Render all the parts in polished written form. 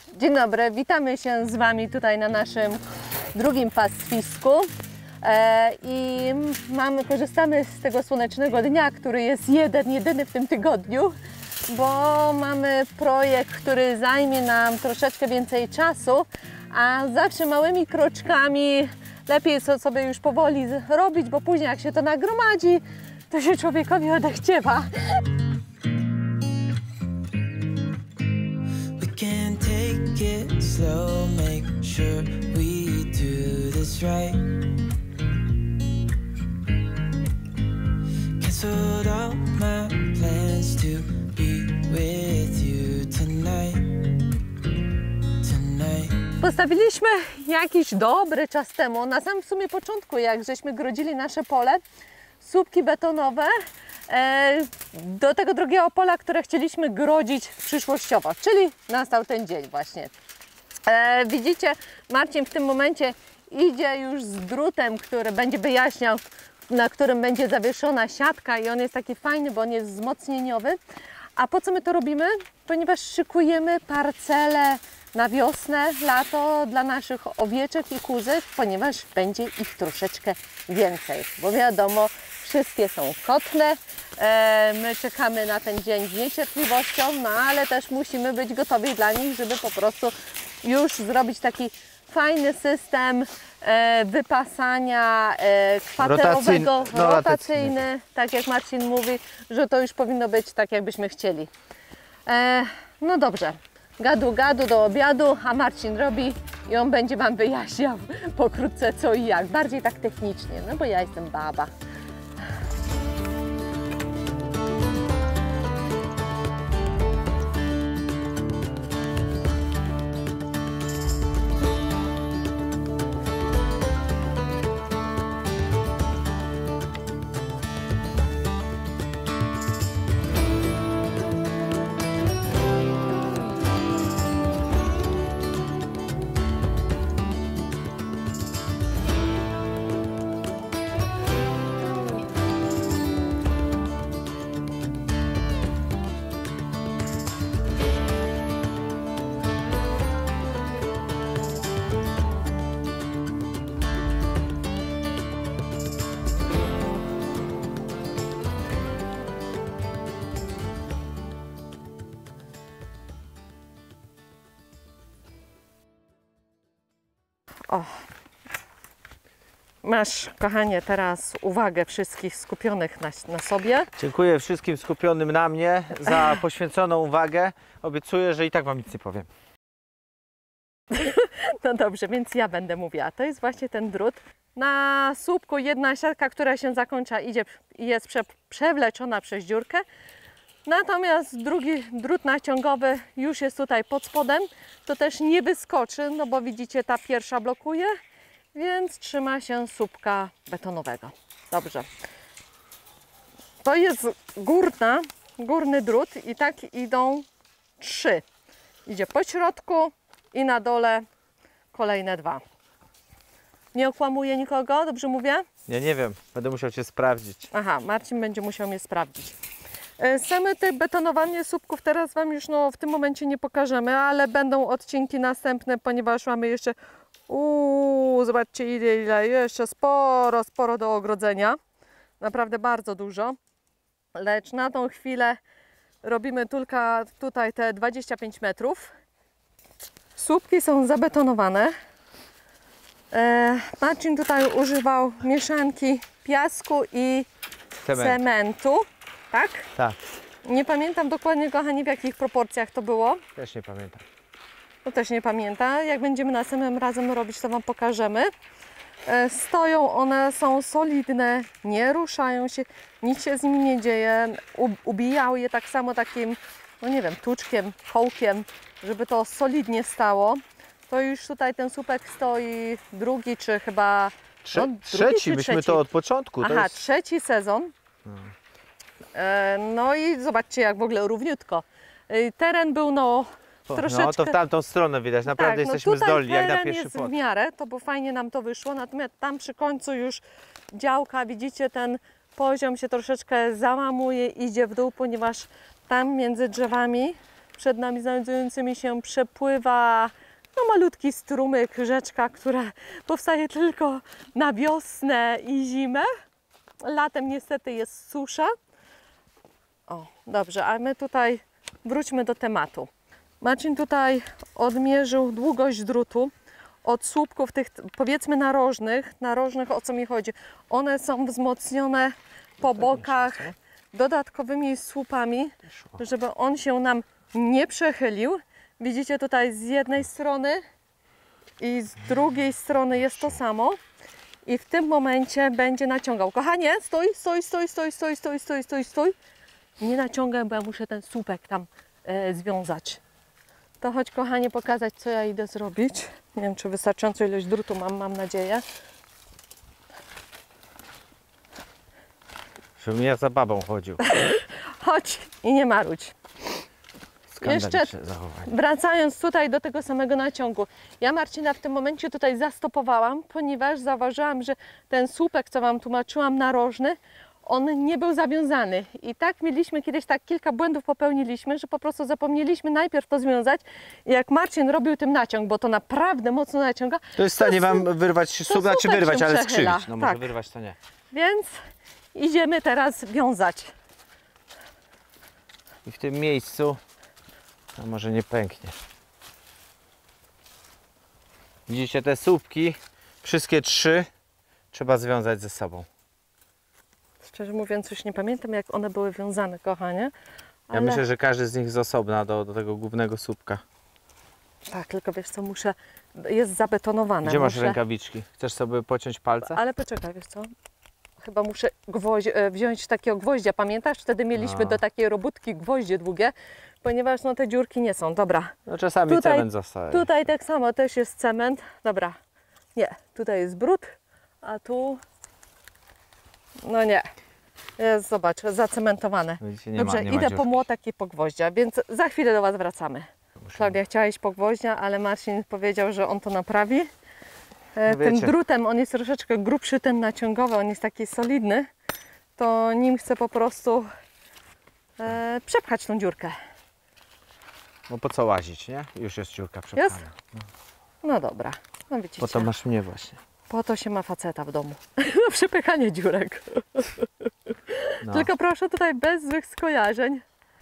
Dzień dobry, witamy się z Wami tutaj na naszym drugim pastwisku i korzystamy z tego słonecznego dnia, który jest jedyny w tym tygodniu, bo mamy projekt, który zajmie nam troszeczkę więcej czasu, a zawsze małymi kroczkami lepiej sobie już powoli robić, bo później jak się to nagromadzi, to się człowiekowi odechciewa. Can take it slow, make sure we do this right. Canceled all my plans to be with you tonight. Postawiliśmy jakiś dobry czas temu, na samym w sumie początku, jak żeśmy grodzili nasze pole, słupki betonowe do tego drugiego pola, które chcieliśmy grodzić przyszłościowo, czyli nastał ten dzień właśnie. Widzicie, Marcin w tym momencie idzie już z drutem, który będzie wyjaśniał, na którym będzie zawieszona siatka i on jest taki fajny, bo on jest wzmocnieniowy. A po co my to robimy? Ponieważ szykujemy parcele na wiosnę, lato dla naszych owieczek i kózek, ponieważ będzie ich troszeczkę więcej, bo wiadomo, wszystkie są kotne, my czekamy na ten dzień z niecierpliwością, no ale też musimy być gotowi dla nich, żeby po prostu już zrobić taki fajny system wypasania kwaterowego, rotacyjny, tak jak Marcin mówi, że to już powinno być tak, jakbyśmy chcieli. No dobrze. Gadu do obiadu, a Marcin robi i on będzie Wam wyjaśniał pokrótce co i jak. Bardziej tak technicznie, no bo ja jestem baba. O, masz, kochanie, teraz uwagę wszystkich skupionych na sobie. Dziękuję wszystkim skupionym na mnie za poświęconą uwagę. Obiecuję, że i tak Wam nic nie powiem. No dobrze, więc ja będę mówiła. To jest właśnie ten drut. Na słupku jedna siatka, która się zakończa, jest przewleczona przez dziurkę. Natomiast drugi drut naciągowy już jest tutaj pod spodem. To też nie wyskoczy, no bo widzicie, ta pierwsza blokuje, więc trzyma się słupka betonowego. Dobrze. To jest górny drut i tak idą 3. Idzie po środku i na dole kolejne 2. Nie okłamuję nikogo, dobrze mówię? Nie wiem, będę musiał Cię sprawdzić. Aha, Marcin będzie musiał mnie sprawdzić. Same te betonowanie słupków teraz Wam już w tym momencie nie pokażemy, ale będą odcinki następne, ponieważ mamy jeszcze, zobaczcie ile jeszcze, sporo do ogrodzenia. Naprawdę bardzo dużo. Lecz na tą chwilę robimy tylko tutaj te 25 metrów. Słupki są zabetonowane. Marcin tutaj używał mieszanki piasku i cementu. Tak? Tak. Nie pamiętam dokładnie, kochani, w jakich proporcjach to było. Też nie pamiętam. To też nie pamiętam. Jak będziemy następnym razem robić, to Wam pokażemy. Stoją, one są solidne, nie ruszają się, nic się z nimi nie dzieje. Ubijał je tak samo takim, no nie wiem, tłuczkiem, kołkiem, żeby to solidnie stało. To już tutaj ten słupek stoi drugi, czy chyba... Trzeci, myśmy to od początku. Aha, trzeci sezon. No i zobaczcie, jak w ogóle równiutko. Teren był troszeczkę... No to w tamtą stronę widać, naprawdę tak, jesteśmy zdolni, jak na pierwszy jest w miarę, to bo fajnie nam to wyszło, natomiast tam przy końcu już działka, widzicie, ten poziom się troszeczkę załamuje, idzie w dół, ponieważ tam między drzewami przed nami znajdującymi się przepływa malutki strumyk, rzeczka, która powstaje tylko na wiosnę i zimę. Latem niestety jest susza. O, dobrze, a my tutaj wróćmy do tematu. Marcin tutaj odmierzył długość drutu od słupków tych, powiedzmy, narożnych. Narożnych, o co mi chodzi? One są wzmocnione po bokach dodatkowymi słupami, żeby on się nam nie przechylił. Widzicie, tutaj z jednej strony i z drugiej strony jest to samo. I w tym momencie będzie naciągał. Kochanie, stój. Nie naciągaj, bo ja muszę ten słupek tam związać. To chodź, kochanie, pokazać, co ja idę zrobić. Nie wiem, czy wystarczającą ilość drutu mam nadzieję. Żebym ja za babą chodził. Chodź i nie marudź. Jeszcze zachowanie. wracając tutaj do tego samego naciągu. Ja Marcina w tym momencie tutaj zastopowałam, ponieważ zauważyłam, że ten słupek, co Wam tłumaczyłam, narożny, on nie był zawiązany. I tak mieliśmy kiedyś, tak kilka błędów popełniliśmy, że po prostu zapomnieliśmy najpierw to związać. I jak Marcin robił tym naciąg, bo to naprawdę mocno naciąga. To jest w stanie Wam wyrwać słupek, czy wyrwać, ale przechyla. skrzywić. No może Tak. wyrwać to nie. Więc idziemy teraz wiązać. I w tym miejscu, a może nie pęknie. Widzicie te słupki? Wszystkie 3 trzeba związać ze sobą. Szczerze mówiąc, już nie pamiętam, jak one były wiązane, kochanie. Ja myślę, że każdy z nich z osobna do tego głównego słupka. Tak, tylko wiesz co, jest zabetonowane. Gdzie masz rękawiczki? Chcesz sobie pociąć palce? Ale poczekaj, wiesz co? Chyba muszę wziąć takiego gwoździa. Pamiętasz? Wtedy mieliśmy do takiej robótki gwoździe długie, ponieważ te dziurki nie są. Dobra. No czasami cement zostaje. Tutaj tak samo też jest cement. Dobra. Nie, tutaj jest brud, a tu... No nie. Jest, zobacz, zacementowane. Widzicie, nie Dobrze, ma idę dziurki. po młotek i po gwoździa, więc za chwilę do Was wracamy. Klaudia chciała iść po gwoździa, ale Marcin powiedział, że on to naprawi. No Tym wiecie. drutem, on jest troszeczkę grubszy, ten naciągowy, on jest taki solidny, to nim chcę po prostu przepchać tą dziurkę. No po co łazić, nie? Już jest dziurka przepchana. Jest? No dobra, no widzicie. Po to masz mnie właśnie. Po to się ma faceta w domu. Na przepychanie dziurek. No. Tylko proszę tutaj bez złych skojarzeń.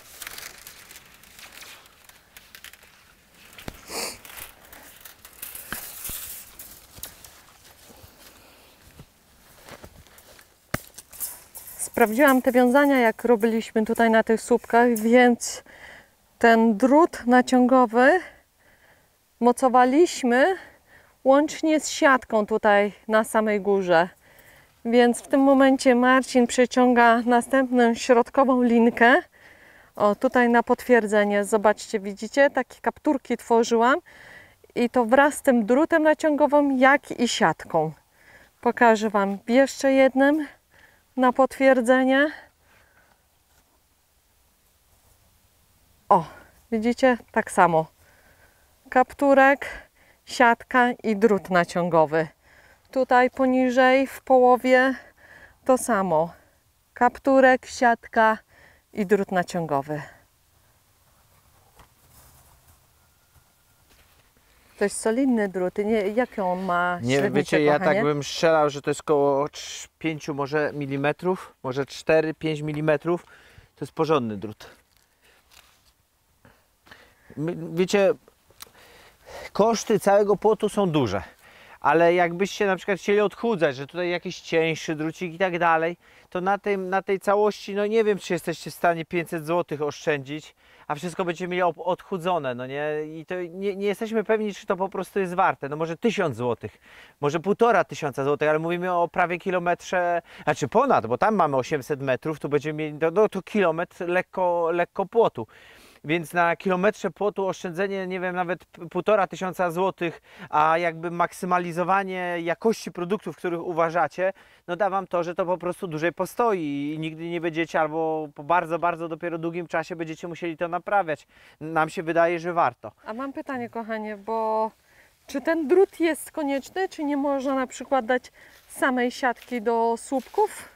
Sprawdziłam te wiązania, jak robiliśmy tutaj na tych słupkach, więc ten drut naciągowy mocowaliśmy łącznie z siatką tutaj na samej górze. Więc w tym momencie Marcin przeciąga następną środkową linkę. O, tutaj na potwierdzenie, zobaczcie, widzicie? Takie kapturki tworzyłam i to wraz z tym drutem naciągowym, jak i siatką. Pokażę Wam jeszcze jednym na potwierdzenie. O, widzicie? Tak samo. Kapturek, siatka i drut naciągowy. Tutaj poniżej, w połowie to samo. Kapturek, siatka i drut naciągowy. To jest solidny drut. Jakie on ma Nie średnicę, wiecie, ja kochanie? tak bym strzelał, że to jest około 5 może milimetrów, może 4-5 milimetrów. To jest porządny drut. Wiecie, koszty całego płotu są duże, ale jakbyście na przykład chcieli odchudzać, że tutaj jakiś cieńszy drucik i tak dalej, to na tej całości, no nie wiem, czy jesteście w stanie 500 zł oszczędzić, a wszystko będziecie mieli odchudzone, no nie? I to nie jesteśmy pewni, czy to po prostu jest warte. No może 1000 zł, może 1500 zł, ale mówimy o prawie kilometrze, znaczy ponad, bo tam mamy 800 metrów, tu będziemy mieli to kilometr lekko płotu. Więc na kilometrze płotu oszczędzenie, nie wiem, nawet 1500 zł, a jakby maksymalizowanie jakości produktów, których uważacie, no da Wam to, że to po prostu dłużej postoi i nigdy nie będziecie, albo po bardzo, bardzo dopiero długim czasie będziecie musieli to naprawiać. Nam się wydaje, że warto. A mam pytanie, kochanie, bo czy ten drut jest konieczny, czy nie można na przykład dać samej siatki do słupków?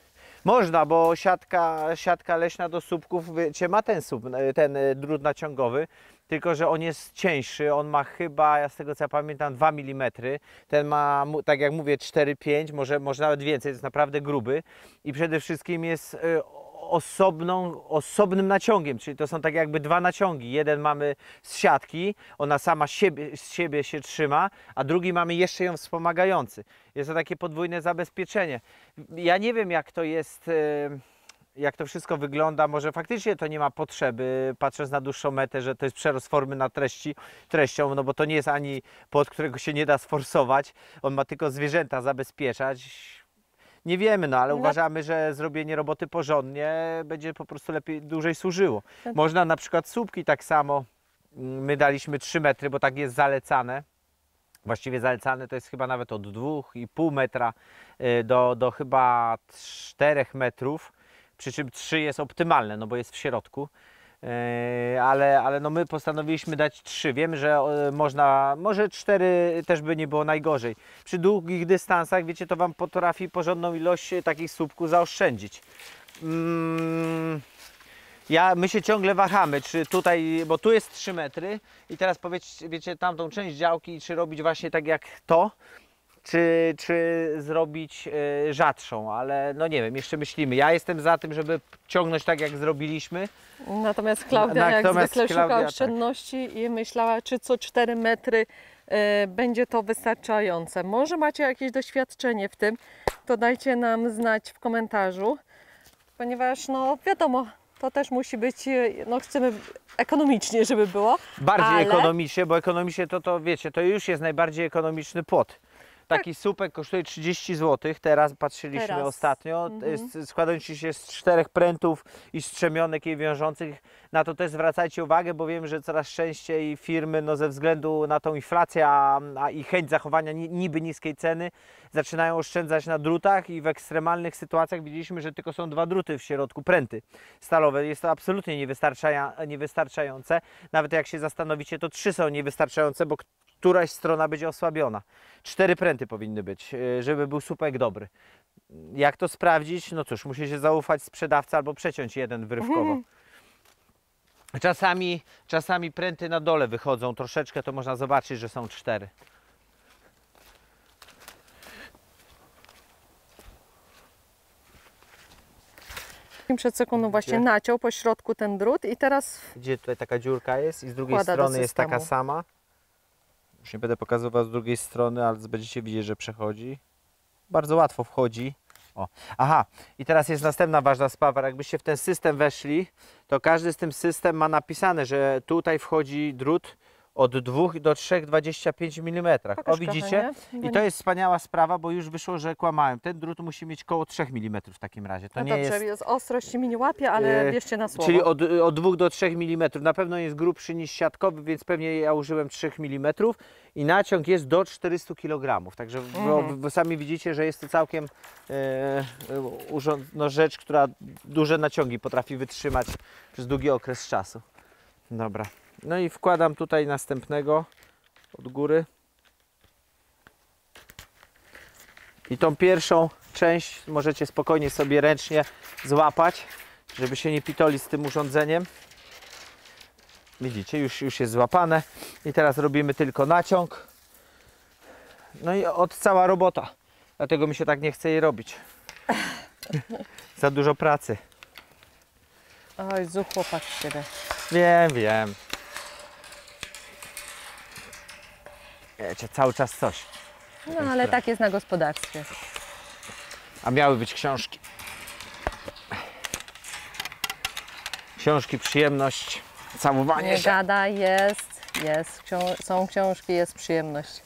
Można, bo siatka leśna do słupków, wiecie, ma ten drut naciągowy, tylko że on jest cieńszy, on ma chyba, ja z tego co ja pamiętam, 2 mm, ten ma, tak jak mówię, 4-5, może nawet więcej, jest naprawdę gruby i przede wszystkim jest osobnym naciągiem, czyli to są tak jakby dwa naciągi. Jeden mamy z siatki, ona sama z siebie się trzyma, a drugi mamy jeszcze ją wspomagający. Jest to takie podwójne zabezpieczenie. Ja nie wiem, jak to jest, jak to wszystko wygląda, może faktycznie to nie ma potrzeby, patrząc na dłuższą metę, że to jest przerost formy na treścią, no bo to nie jest ani płot, którego się nie da sforsować, on ma tylko zwierzęta zabezpieczać. Nie wiemy, no ale uważamy, że zrobienie roboty porządnie będzie po prostu lepiej, dłużej służyło. Można na przykład słupki tak samo, my daliśmy 3 metry, bo tak jest zalecane. Właściwie zalecane to jest chyba nawet od 2,5 metra do chyba 4 metrów. Przy czym 3 jest optymalne, no bo jest w środku. Ale no my postanowiliśmy dać 3. Wiemy, że można, może 4 też by nie było najgorzej. Przy długich dystansach, wiecie, to Wam potrafi porządną ilość takich słupków zaoszczędzić. My się ciągle wahamy, czy tutaj, bo tu jest 3 metry i teraz powiedzcie, wiecie, tamtą część działki, czy robić właśnie tak jak to, czy zrobić rzadszą, ale no nie wiem, jeszcze myślimy. Ja jestem za tym, żeby ciągnąć tak jak zrobiliśmy. Natomiast Klaudia jak zwykle szuka oszczędności i myślała, czy co 4 metry będzie to wystarczające. Może macie jakieś doświadczenie w tym, to dajcie nam znać w komentarzu, ponieważ no wiadomo, to też musi być, no chcemy ekonomicznie, żeby było. Bardziej ekonomicznie, bo ekonomicznie to wiecie, to już jest najbardziej ekonomiczny płot. Taki słupek kosztuje 30 zł, teraz patrzyliśmy ostatnio, składający się z 4 prętów i strzemionek jej wiążących. Na to też zwracajcie uwagę, bo wiem, że coraz częściej firmy no, ze względu na tą inflację i chęć zachowania niby niskiej ceny zaczynają oszczędzać na drutach i w ekstremalnych sytuacjach widzieliśmy, że tylko są 2 druty w środku, pręty stalowe. Jest to absolutnie niewystarczające. Nawet jak się zastanowicie, to 3 są niewystarczające, bo któraś strona będzie osłabiona. 4 pręty powinny być, żeby był słupek dobry. Jak to sprawdzić? No cóż, musicie zaufać sprzedawcy albo przeciąć jeden wyrywkowo. Czasami pręty na dole wychodzą troszeczkę, to można zobaczyć, że są 4. Przed sekundą właśnie naciął po środku ten drut i teraz... Gdzie tutaj taka dziurka jest i z drugiej strony jest taka sama. Już nie będę pokazywał z drugiej strony, ale będziecie widzieć, że przechodzi. Bardzo łatwo wchodzi. O. Aha, i teraz jest następna ważna sprawa. Jakbyście w ten system weszli, to każdy z tym system ma napisane, że tutaj wchodzi drut od 2 do 3,25 mm. O, widzicie? I to jest wspaniała sprawa, bo już wyszło, że kłamałem. Ten drut musi mieć koło 3 mm w takim razie. To no nie dobrze, jest ostrość mi nie łapie, ale wierzcie na słowo. Czyli od 2 do 3 mm. Na pewno jest grubszy niż siatkowy, więc pewnie ja użyłem 3 mm. I naciąg jest do 400 kg. Także wy sami widzicie, że jest to całkiem rzecz, która duże naciągi potrafi wytrzymać przez długi okres czasu. Dobra. No i wkładam tutaj następnego od góry. I tą pierwszą część możecie spokojnie sobie ręcznie złapać, żeby się nie pitoli z tym urządzeniem. Widzicie, już jest złapane. I teraz robimy tylko naciąg. No i cała robota. Dlatego mi się tak nie chce jej robić. Za dużo pracy. Oj, chłopak z siebie. Wiem. Wiecie, cały czas coś. No ale tak jest na gospodarstwie. A miały być książki. Książki, przyjemność, całowanie nie się. Gada, są książki, jest przyjemność.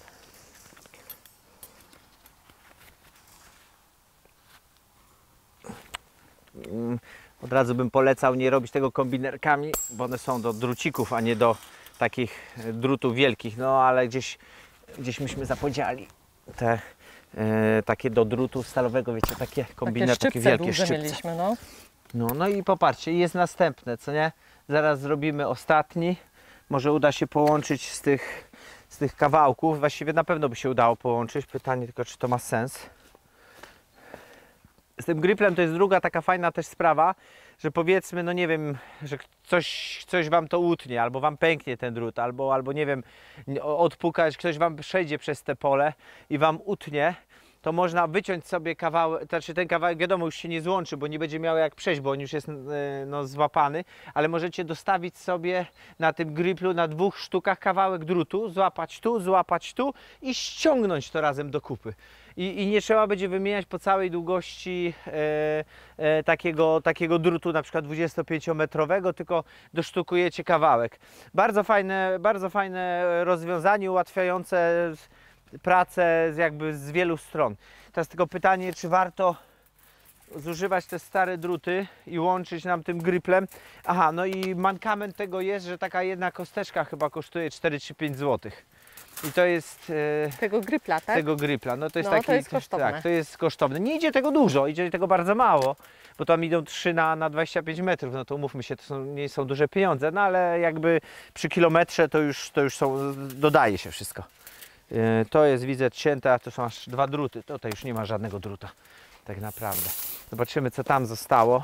Od razu bym polecał nie robić tego kombinerkami, bo one są do drucików, a nie do takich drutów wielkich. No ale gdzieś myśmy zapodziali te takie do drutu stalowego, wiecie, takie kombiner, takie wielkie szczypce. Mieliśmy, no i popatrzcie, jest następne, co nie? Zaraz zrobimy ostatni. Może uda się połączyć z tych kawałków. Właściwie na pewno by się udało połączyć. Pytanie tylko, czy to ma sens. Z tym griplem to jest druga taka fajna też sprawa, że powiedzmy, no nie wiem, że coś wam to utnie, albo wam pęknie ten drut, albo nie wiem, odpukać, ktoś wam przejdzie przez te pole i wam utnie, to można wyciąć sobie kawałek, znaczy ten kawałek wiadomo już się nie złączy, bo nie będzie miał jak przejść, bo on już jest no, złapany, ale możecie dostawić sobie na tym griplu na 2 sztukach kawałek drutu, złapać tu i ściągnąć to razem do kupy. I nie trzeba będzie wymieniać po całej długości takiego drutu, na przykład 25-metrowego, tylko dosztukujecie kawałek. Bardzo fajne rozwiązanie, ułatwiające pracę jakby z wielu stron. Teraz tylko pytanie, czy warto zużywać te stare druty i łączyć nam tym griplem. Aha, no i mankament tego jest, że taka jedna kosteczka chyba kosztuje 4 czy 5 zł. I to jest Tego gripla, tak? tego gripla. No to jest No, taki, to jest kosztowne. Tak, to jest kosztowne. Nie idzie tego dużo, idzie tego bardzo mało, bo tam idą 3 na 25 metrów. No to umówmy się, to nie są duże pieniądze, no ale jakby przy kilometrze to już są, dodaje się wszystko. To jest, widzę, cięte, a to są aż 2 druty. Tutaj już nie ma żadnego druta, tak naprawdę. Zobaczymy, co tam zostało.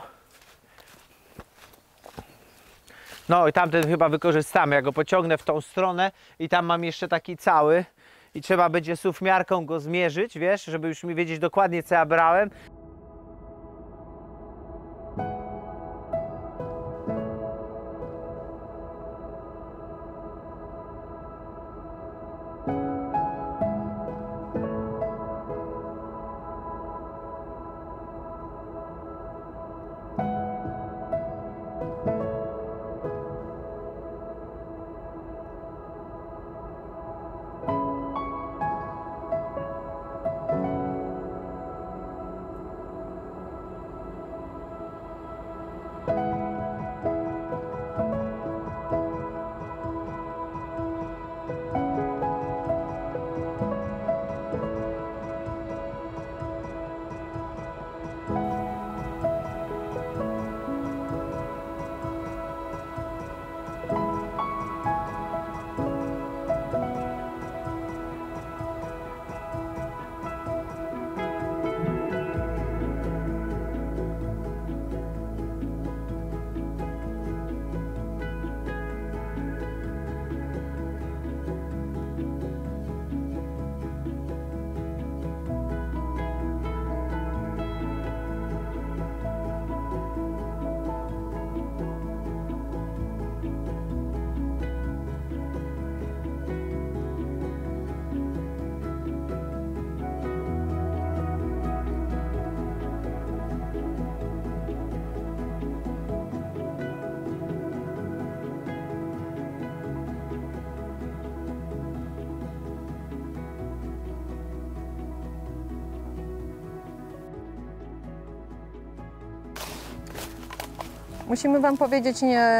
No i tamten chyba wykorzystamy. Ja go pociągnę w tą stronę i tam mam jeszcze taki cały. I trzeba będzie suwmiarką go zmierzyć, wiesz, żeby już mi wiedzieć dokładnie, co ja brałem. Musimy Wam powiedzieć,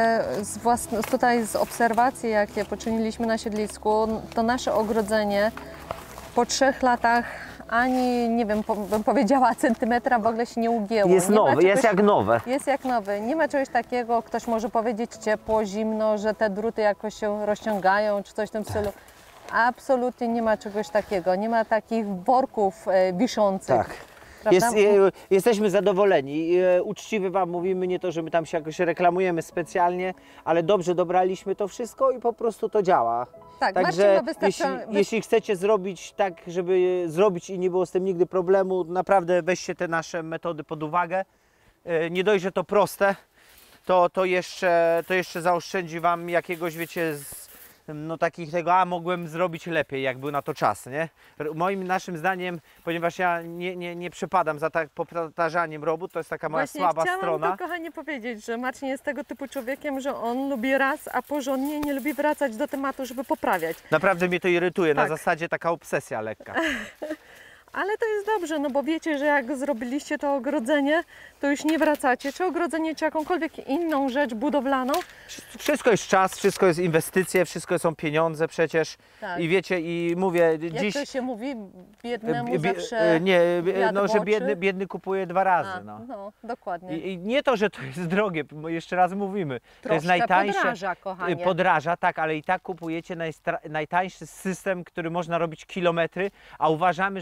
tutaj z obserwacji, jakie poczyniliśmy na siedlisku, to nasze ogrodzenie po 3 latach ani, nie wiem, bym powiedziała, centymetra w ogóle się nie ugięło. Jest nowe, jest jak nowe. Jest jak nowy. Nie ma czegoś takiego, ktoś może powiedzieć ciepło, zimno, że te druty jakoś się rozciągają, czy coś w tym stylu. Absolutnie nie ma czegoś takiego. Nie ma takich worków wiszących. Tak. Jesteśmy zadowoleni. Uczciwie Wam mówimy, nie to, że my tam się jakoś reklamujemy specjalnie, ale dobrze dobraliśmy to wszystko i po prostu to działa. Tak, także jeśli chcecie zrobić tak, żeby zrobić i nie było z tym nigdy problemu, naprawdę weźcie te nasze metody pod uwagę. Nie dość, że to proste, to jeszcze zaoszczędzi Wam jakiegoś, wiecie, no takich tego, a mogłem zrobić lepiej, jak był na to czas, nie? Naszym zdaniem, ponieważ ja nie przepadam za tak powtarzaniem robót, to jest taka moja słaba strona. Chciałam to, kochanie, powiedzieć, że Marcin jest tego typu człowiekiem, że on lubi raz, a porządnie nie lubi wracać do tematu, żeby poprawiać. Naprawdę mnie to irytuje, Tak. Na zasadzie taka obsesja lekka. Ale to jest dobrze, no bo wiecie, że jak zrobiliście to ogrodzenie, to już nie wracacie. Czy ogrodzenie, czy jakąkolwiek inną rzecz budowlaną. Wszystko jest czas, wszystko jest inwestycje, wszystko są pieniądze przecież. Tak. I wiecie, i mówię jak to się mówi, biednemu zawsze że biedny kupuje 2 razy. No, dokładnie. I nie to, że to jest drogie, bo jeszcze raz mówimy. Troszkę to jest najtańsze. podraża, kochanie. Podraża, tak, ale i tak kupujecie najtańszy system, który można robić kilometry, a uważamy, że on nic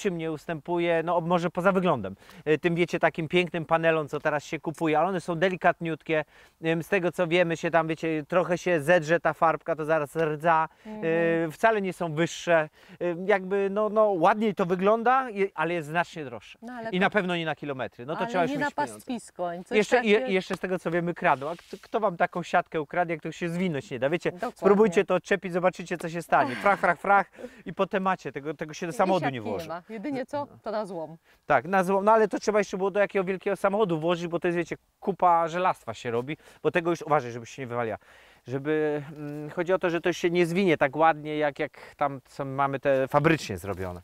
niczym nie ustępuje, no może poza wyglądem, tym wiecie, takim pięknym panelom, co teraz się kupuje, ale one są delikatniutkie, z tego co wiemy się tam, wiecie, trochę się zedrze ta farbka, to zaraz rdza, wcale nie są wyższe, jakby no ładniej to wygląda, ale jest znacznie droższe No, ale i na pewno nie na kilometry, no to ale trzeba już nie mieć na pieniądze. pastwisko. Coś Jeszcze z tego co wiemy kradną, a kto wam taką siatkę ukradnie, jak to się zwinąć nie da, wiecie, Dokładnie. spróbujcie to odczepić, zobaczycie co się stanie, frach i po temacie, tego się do samochodu nie włoży. ma. Jedynie co? To na złom. Tak, na złom, no ale to trzeba jeszcze było do jakiego wielkiego samochodu włożyć, bo to jest, wiecie, kupa żelastwa się robi, bo tego już, uważaj, żebyś się nie wywaliła. Chodzi o to, że to się nie zwinie tak ładnie, jak tam co mamy te fabrycznie zrobione.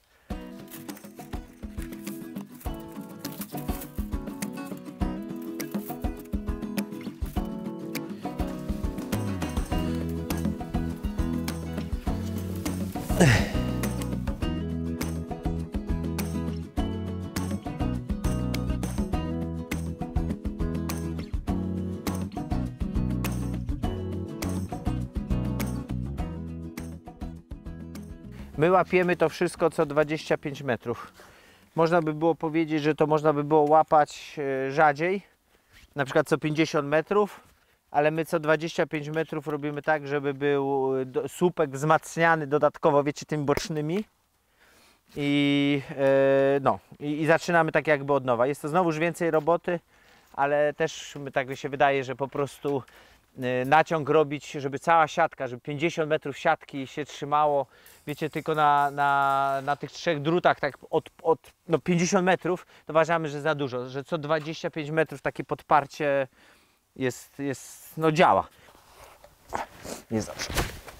My łapiemy to wszystko co 25 metrów. Można by było powiedzieć, że to można by było łapać rzadziej, na przykład co 50 metrów, ale my co 25 metrów robimy tak, żeby był słupek wzmacniany dodatkowo, wiecie, tymi bocznymi. I zaczynamy tak jakby od nowa. Jest to znowuż więcej roboty, ale też tak mi się wydaje, że po prostu naciąg robić, żeby cała siatka, żeby 50 metrów siatki się trzymało, wiecie, tylko na tych 3 drutach, tak od 50 metrów, to uważamy, że za dużo, że co 25 metrów takie podparcie no działa. Nie zawsze.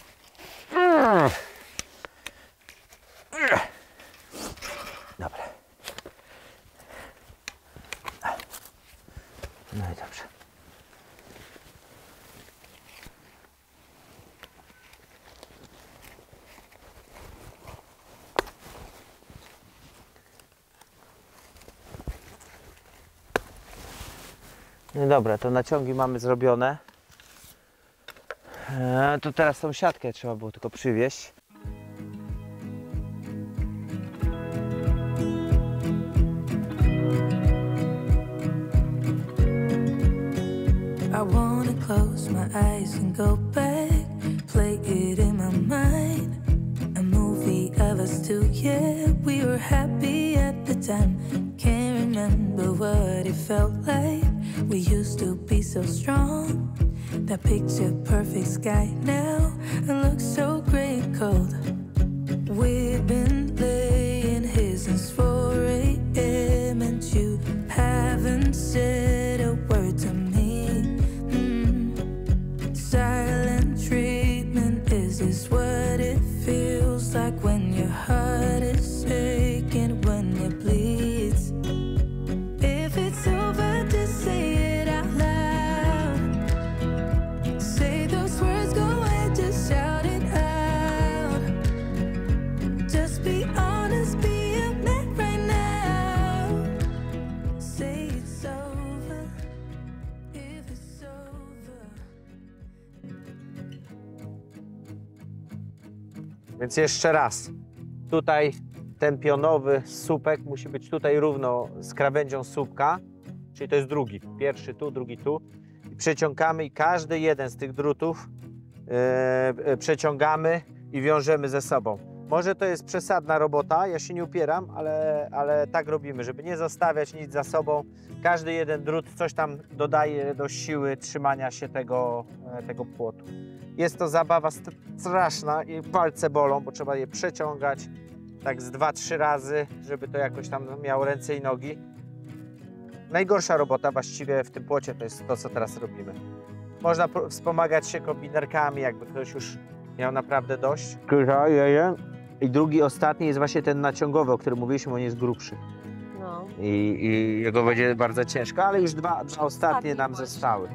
Dobra. No i dobrze. No dobra, to naciągi mamy zrobione. To teraz tą siatkę trzeba było tylko przywieźć. I wanna close my eyes and go back, play it in my mind. A movie of us two, yeah, we were happy at the time. Can't remember what it felt like. We used to be so strong. That picture perfect sky now it looks so gray and cold. We've been laying here since 4 a.m. and you haven't said a word to me. Silent treatment, is this what it feels like when your heart is aching, when it bleeds? If it's over, just say it out loud. Say those words, go ahead, just shout it out. Just be honest, be a man right now. Say it's over, if it's over. Więc jeszcze raz, tutaj ten pionowy słupek musi być tutaj równo z krawędzią słupka, czyli to jest drugi, pierwszy tu, drugi tu. I przeciągamy i każdy jeden z tych drutów przeciągamy i wiążemy ze sobą. Może to jest przesadna robota, ja się nie upieram, ale tak robimy, żeby nie zostawiać nic za sobą. Każdy jeden drut coś tam dodaje do siły trzymania się tego płotu. Jest to zabawa straszna i palce bolą, bo trzeba je przeciągać tak z 2-3 razy, żeby to jakoś tam miało ręce i nogi. Najgorsza robota właściwie w tym płocie to jest to, co teraz robimy. Można wspomagać się kombinerkami, jakby ktoś już miał naprawdę dość. I drugi, ostatni jest właśnie ten naciągowy, o którym mówiliśmy, on jest grubszy. No. I jego będzie bardzo ciężko, ale już dwa ostatnie nam właśnie. zostały.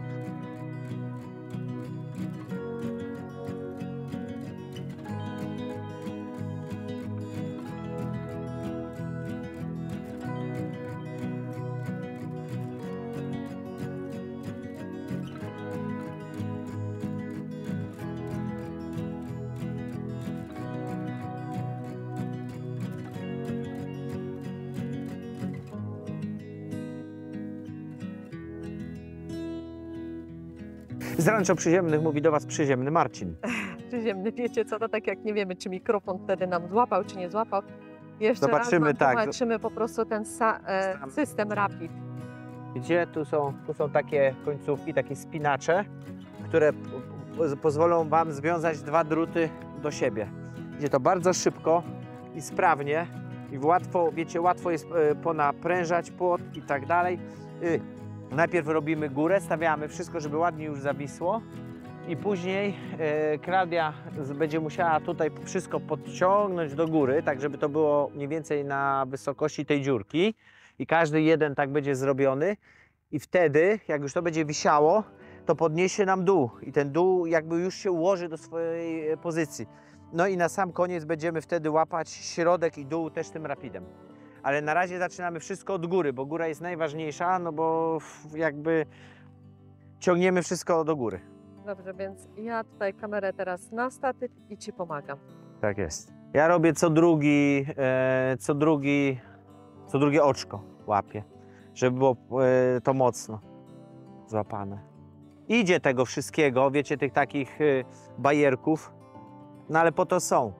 Z Rancho Przyziemnych mówi do Was Przyziemny Marcin. Przyziemny, wiecie co, to tak jak nie wiemy, czy mikrofon wtedy nam złapał, czy nie złapał. Jeszcze Zobaczymy, raz wam tak. Zobaczymy po prostu ten system Rapid. Gdzie tu są takie końcówki, takie spinacze, które pozwolą Wam związać 2 druty do siebie. Idzie to bardzo szybko i sprawnie i łatwo, wiecie, łatwo jest ponaprężać płot i tak dalej. Najpierw robimy górę, stawiamy wszystko, żeby ładnie już zawisło i później Klaudia będzie musiała tutaj wszystko podciągnąć do góry, tak żeby to było mniej więcej na wysokości tej dziurki i każdy jeden tak będzie zrobiony i wtedy, jak już to będzie wisiało, to podniesie nam dół i ten dół jakby już się ułoży do swojej pozycji. No i na sam koniec będziemy wtedy łapać środek i dół też tym rapidem. Ale na razie zaczynamy wszystko od góry, bo góra jest najważniejsza, no bo jakby ciągniemy wszystko do góry. Dobrze, więc ja tutaj kamerę teraz na statyw i Ci pomagam. Tak jest. Ja robię co drugie oczko łapię, żeby było to mocno złapane. Idzie tego wszystkiego, wiecie, tych takich bajerków, no ale po to są.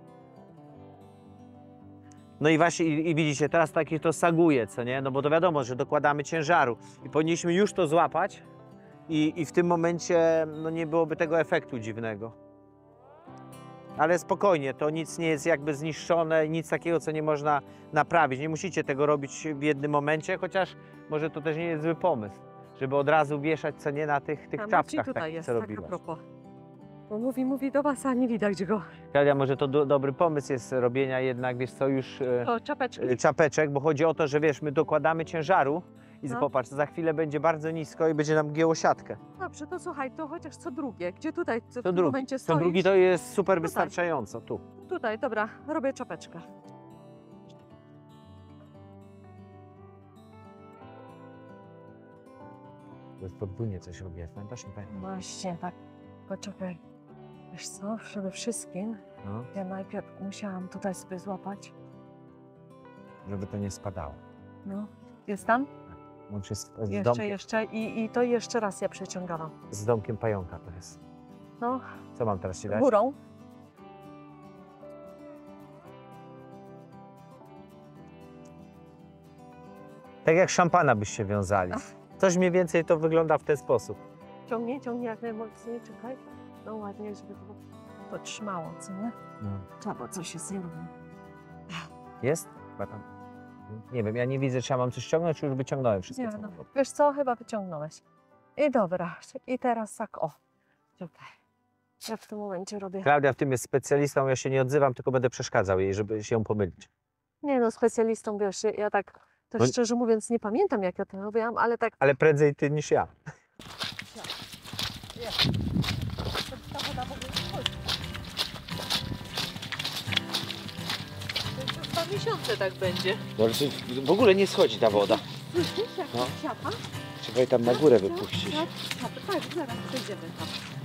No i właśnie, i widzicie, teraz takie to saguje, co nie? No bo to wiadomo, że dokładamy ciężaru i powinniśmy już to złapać i w tym momencie no nie byłoby tego efektu dziwnego. Ale spokojnie, to nic nie jest jakby zniszczone, nic takiego, co nie można naprawić. Nie musicie tego robić w jednym momencie, chociaż może to też nie jest zły pomysł, żeby od razu wieszać, co nie, na tych czapkach, tutaj tak, jest, co tak robiłaś. a propos. Bo mówi do Was, a nie widać go. Klaudia, może to dobry pomysł jest robienia jednak, wiesz co, już O, czapeczki. czapeczek, bo chodzi o to, że wiesz, my dokładamy ciężaru i No. popatrz, za chwilę będzie bardzo nisko i będzie nam gięło siatkę. Dobrze, to słuchaj, to chociaż co drugie. Gdzie tutaj w To tym drugi, momencie to stoisz? drugi to jest super Tutaj. wystarczająco, tu. Tutaj, dobra, robię czapeczkę. To jest podwójnie coś robię, pamiętasz? Właśnie, tak. Poczekaj. Wiesz co, przede wszystkim No, ja najpierw musiałam tutaj sobie złapać. żeby to nie spadało. No, jest tam? Łącznie z Jeszcze i to jeszcze raz ja przeciągałam. z domkiem pająka to jest. No, Co mam teraz ci dać? górą. Tak jak szampana byście wiązali. Coś mniej więcej to wygląda w ten sposób. Ciągnie jak najmocniej, czekaj. No ładnie, żeby to trzymało, co nie? No. Trzeba coś się zjadło. Jest? Chyba tam. Nie wiem, ja nie widzę, czy ja mam coś ciągnąć, czy już wyciągnąłem wszystko. Nie, co no. mam. Wiesz co, chyba wyciągnąłeś. I dobra, i teraz tak, o. Czekaj. Ja w tym momencie robię. Klaudia w tym jest specjalistą, ja się nie odzywam, tylko będę przeszkadzał jej, żeby się ją pomylić. Nie no, specjalistą, wiesz, ja tak, to No- szczerze mówiąc nie pamiętam jak ja to robiłam, ale tak... Ale prędzej ty niż ja. Ta woda w ogóle nie chodzi. To jeszcze 2 miesiące tak będzie. W ogóle nie schodzi ta woda. Słyszysz jak No. siapa? Trzeba jej tam na górę wypuścić. Tak, zaraz przejdziemy tam.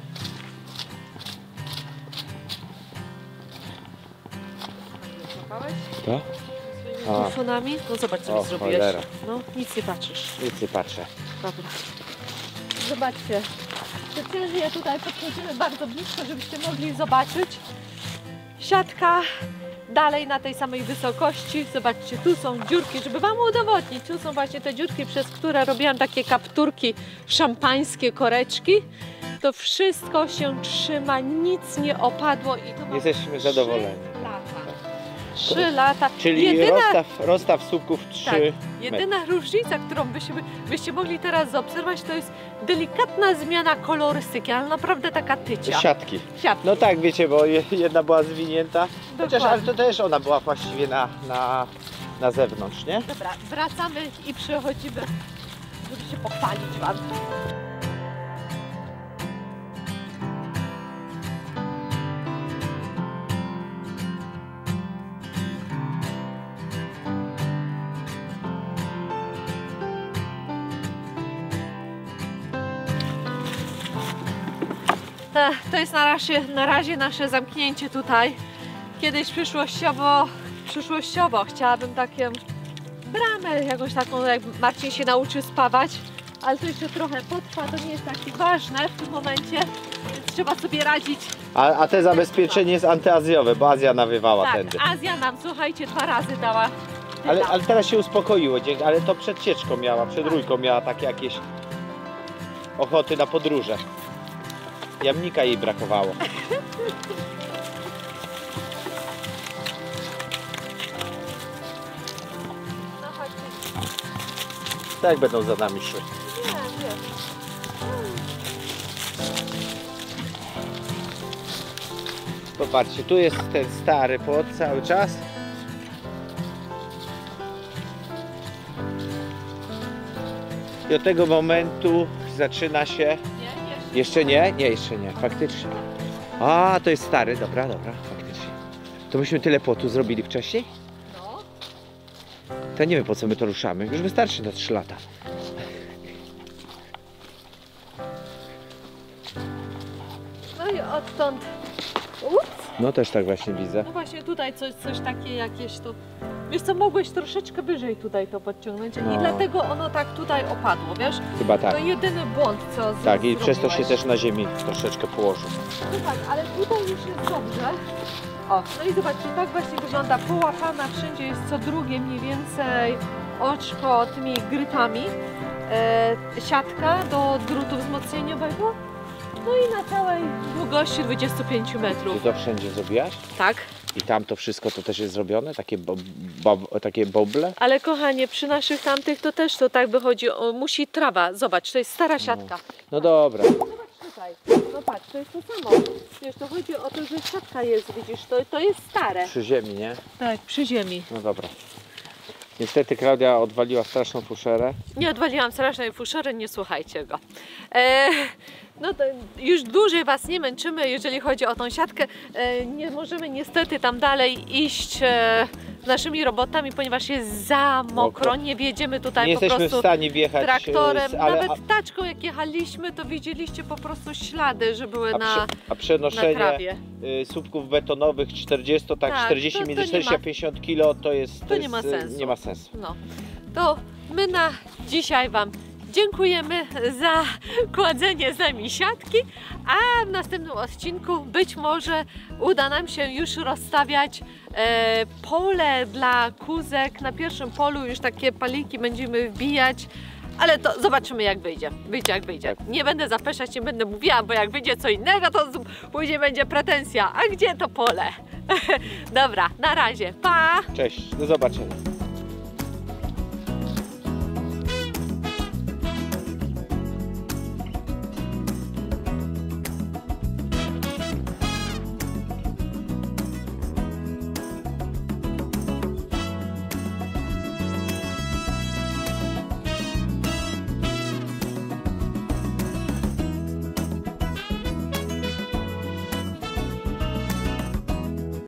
Złapałeś? To? Swoimi bufonami? No zobacz co O, mi zrobiłeś. cholera. No, nic nie patrzysz. Nic nie patrzę. Dobra. Zobaczcie. Specjalnie tutaj podchodzimy bardzo blisko, żebyście mogli zobaczyć. Siatka dalej na tej samej wysokości. Zobaczcie, tu są dziurki, żeby Wam udowodnić. Tu są właśnie te dziurki, przez które robiłam takie kapturki szampańskie, koreczki. To wszystko się trzyma, nic nie opadło i to ma Jesteśmy zadowoleni. 3 lata. 3 lata. Czyli rozstaw słupków 3 Tak, jedyna różnica, którą byście mogli teraz zaobserwować, to jest delikatna zmiana kolorystyki, ale naprawdę taka tycia. siatki. Siatki. No tak, wiecie, bo jedna była zwinięta, chociaż ale Dokładnie. to też ona była właściwie na zewnątrz, nie? Dobra, wracamy i przechodzimy, żeby się pochwalić Wam. To jest na razie nasze zamknięcie tutaj. Kiedyś przyszłościowo chciałabym taką bramę, jakąś taką, jak Marcin się nauczy spawać, ale to jeszcze trochę potrwa, to nie jest takie ważne w tym momencie, więc trzeba sobie radzić. A te zabezpieczenie jest antyazjowe, bo Azja nawywała Tak, tędy. Azja nam, słuchajcie, 2 razy dała. Ale teraz się uspokoiło, ale to przed cieczką miała, przed rójką miała takie jakieś ochoty na podróże. Jamnika jej brakowało. No chodźcie. Tak będą za nami szły. Nie. Popatrzcie, tu jest ten stary płot cały czas. I od tego momentu zaczyna się... Nie, Jeszcze nie? Nie, jeszcze nie, faktycznie. A, to jest stary, dobra, faktycznie. To myśmy tyle płotu zrobili wcześniej? No. To nie wiem, po co my to ruszamy. Już wystarczy na 3 lata. No i odtąd. Ups. No też tak właśnie widzę. No właśnie tutaj coś takie jakieś to... Wiesz co, mogłeś troszeczkę wyżej tutaj to podciągnąć i No. dlatego ono tak tutaj opadło, wiesz? Chyba tak. To jedyny błąd, co Tak, i przez to się zrobiłeś. też na ziemi troszeczkę położył. No tak, ale tutaj już jest dobrze. O, no i zobaczcie, tak właśnie wygląda połapana, wszędzie jest co drugie mniej więcej oczko tymi grytami. Siatka do drutu wzmocnieniowego. No i na całej długości 25 Ty metrów. to wszędzie zrobiłaś? Tak. I tam to wszystko to też jest zrobione? Takie boble? Ale kochanie, przy naszych tamtych to też to tak wychodzi, musi trawa, zobacz, to jest stara siatka. No dobra. Zobacz tutaj, no patrz, to jest to samo. Wiesz, to chodzi o to, że siatka jest, widzisz, to jest stare. Przy ziemi, nie? Tak, przy ziemi. No dobra. Niestety Klaudia odwaliła straszną fuszerę. Nie odwaliłam strasznej fuszery, nie słuchajcie go. No to już dłużej Was nie męczymy, jeżeli chodzi o tą siatkę. Nie możemy niestety tam dalej iść naszymi robotami, ponieważ jest za mokro. Nie wjedziemy tutaj Nie po jesteśmy prostu w stanie wjechać traktorem. ale Nawet taczką jak jechaliśmy, to widzieliście po prostu ślady, że były a na przenoszenie trawie. słupków betonowych 40, tak, Tak, 40 to między nie 40 ma- a 50 kg to jest. To nie ma sensu. Nie ma sensu. No, to my na dzisiaj Wam dziękujemy za kładzenie z nami siatki, a w następnym odcinku być może uda nam się już rozstawiać pole dla kózek. Na pierwszym polu już takie paliki będziemy wbijać, ale to zobaczymy jak wyjdzie. Wyjdzie jak wyjdzie. Nie będę zapeszać, nie będę mówiła, bo jak wyjdzie co innego, to później będzie pretensja. A gdzie to pole? Dobra, na razie. Pa! Cześć, do zobaczenia.